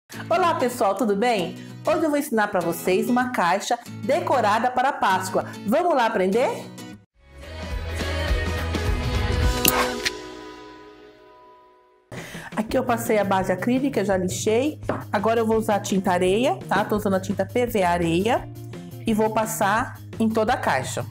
Olá pessoal, tudo bem? Hoje eu vou ensinar para vocês uma caixa decorada para a Páscoa. Vamos lá aprender? Aqui eu passei a base acrílica, já lixei. Agora eu vou usar a tinta areia, tá? Tô usando a tinta PVA areia e vou passar em toda a caixa.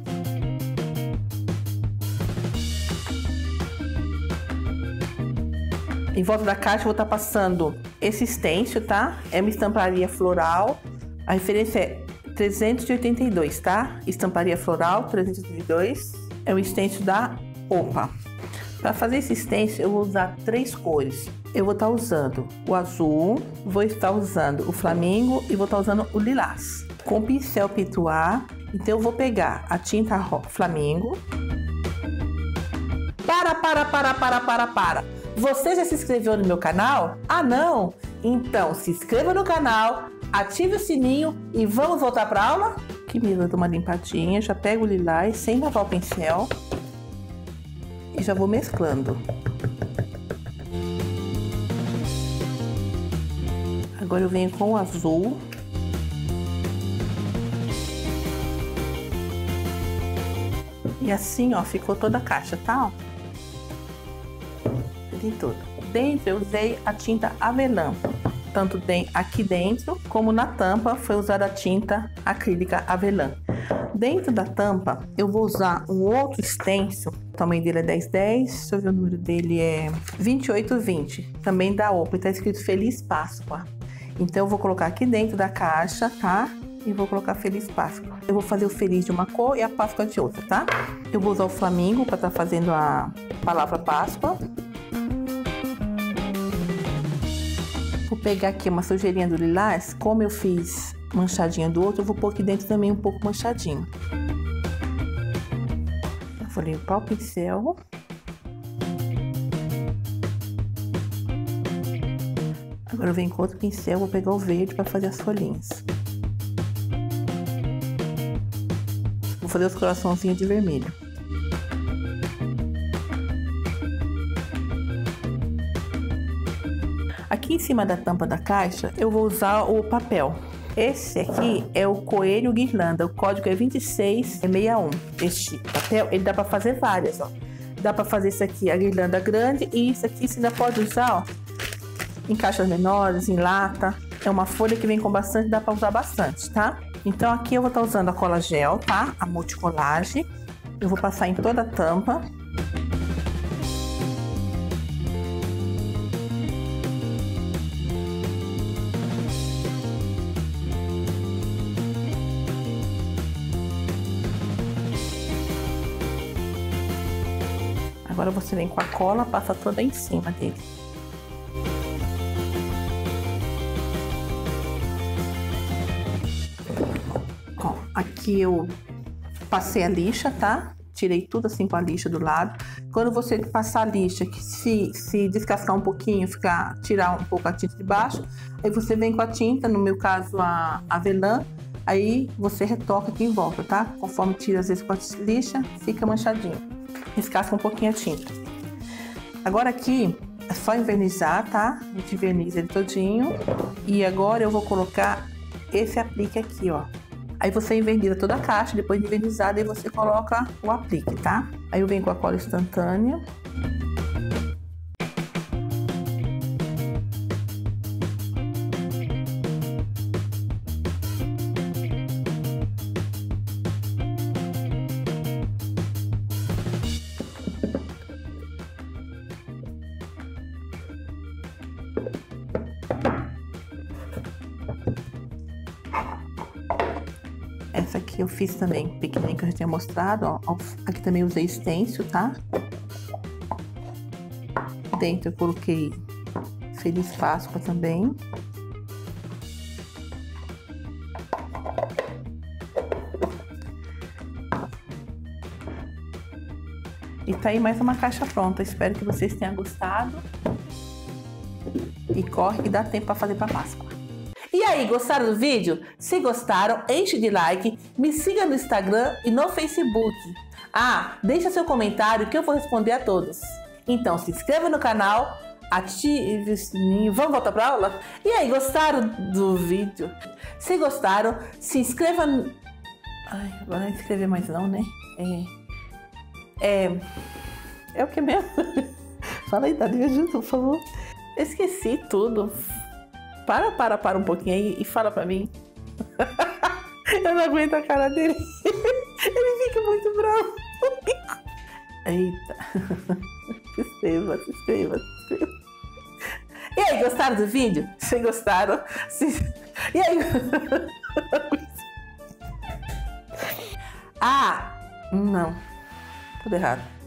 Em volta da caixa eu vou estar passando esse stencil, tá? É uma estamparia floral. A referência é 382, tá? Estamparia floral 382. É o stencil da Opa. Para fazer esse stencil eu vou usar 3 cores. Eu vou estar usando o azul, vou estar usando o flamingo e vou estar usando o lilás. Com o pincel Pituá, então eu vou pegar a tinta flamingo. Para! Você já se inscreveu no meu canal? Ah, não? Então se inscreva no canal, ative o sininho e vamos voltar para a aula? Aqui mesmo eu dou uma limpadinha, já pego o lilás sem lavar o pincel e já vou mesclando. Agora eu venho com o azul. E assim, ó, ficou toda a caixa, tá? Tudo. Dentro eu usei a tinta avelã, tanto aqui dentro como na tampa foi usada a tinta acrílica avelã. Dentro da tampa eu vou usar um outro stencil, o tamanho dele é 1010, deixa eu ver o número dele é 2820, também da Opa, está escrito Feliz Páscoa. Então eu vou colocar aqui dentro da caixa, tá? E vou colocar Feliz Páscoa. Eu vou fazer o Feliz de uma cor e a Páscoa de outra, tá? Eu vou usar o flamingo para estar fazendo a palavra Páscoa. Vou pegar aqui uma sujeirinha do lilás, como eu fiz manchadinha do outro, eu vou pôr aqui dentro também um pouco manchadinho. Eu vou limpar o pincel. Agora eu venho com outro pincel, vou pegar o verde para fazer as folhinhas. Vou fazer os coraçãozinhos de vermelho. Aqui em cima da tampa da caixa, eu vou usar o papel. Esse aqui é o Coelho Guirlanda, o código é 2661. Este papel, ele dá para fazer várias, ó. Dá para fazer isso aqui, a guirlanda grande, e isso aqui você ainda pode usar, ó, em caixas menores, em lata. É uma folha que vem com bastante, dá para usar bastante, tá? Então aqui eu vou estar usando a cola gel, tá? A multicolagem. Eu vou passar em toda a tampa. Agora você vem com a cola, passa toda em cima dele. Ó, aqui eu passei a lixa, tá? Tirei tudo assim com a lixa do lado. Quando você passar a lixa, que se descascar um pouquinho, tirar um pouco a tinta de baixo, aí você vem com a tinta, no meu caso a avelã, aí você retoca aqui em volta, tá? Conforme tira às vezes com a lixa, fica manchadinho. Descasca um pouquinho a tinta. Agora aqui é só envernizar, tá? A gente verniza ele todinho. E agora eu vou colocar esse aplique aqui, ó. Aí você enverniza toda a caixa, depois de envernizada, aí você coloca o aplique, tá? Aí eu venho com a cola instantânea. Essa aqui eu fiz também, pequenininha, que eu já tinha mostrado, ó. Aqui também usei stencil, tá? Dentro eu coloquei Feliz Páscoa também. E tá aí mais uma caixa pronta. Espero que vocês tenham gostado. E corre que dá tempo para fazer para Páscoa. E aí, gostaram do vídeo? Se gostaram, enche de like, me siga no Instagram e no Facebook. Ah, deixa seu comentário que eu vou responder a todos. Então se inscreva no canal, ative o sininho. Vamos voltar pra aula? E aí, gostaram do vídeo? Se gostaram, se inscreva... Ai, agora não inscrever mais não, né? É o que mesmo? Fala aí, Dani, me ajuda, por favor. Esqueci tudo. Para um pouquinho aí e fala pra mim. Eu não aguento a cara dele. Ele fica muito bravo. Eita. Se inscreva. E aí, gostaram do vídeo? Se gostaram, E aí? Ah, não. Tudo errado.